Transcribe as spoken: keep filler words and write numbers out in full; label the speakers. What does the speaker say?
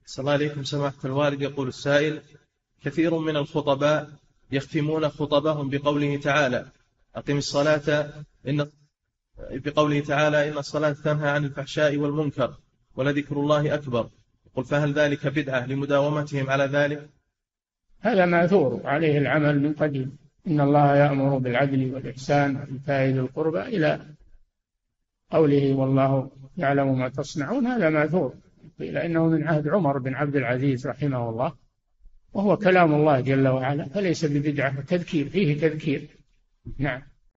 Speaker 1: صلى الله عليكم سماحة الوالد. يقول السائل: كثير من الخطباء يختمون خطبهم بقوله تعالى أقم الصلاة إن بقوله تعالى إن الصلاة تنهى عن الفحشاء والمنكر ولذكر الله أكبر. قل فهل ذلك بدعة لمداومتهم على ذلك؟
Speaker 2: هذا ماثور عليه العمل من قديم، إن الله يأمر بالعدل والإحسان وإيتاء ذي القربى إلى قوله والله يعلم ما تصنعون. هذا ماثور، قيل إنه من عهد عمر بن عبد العزيز رحمه الله، وهو كلام الله جل وعلا، فليس ببدعة، تذكير فيه تذكير. نعم.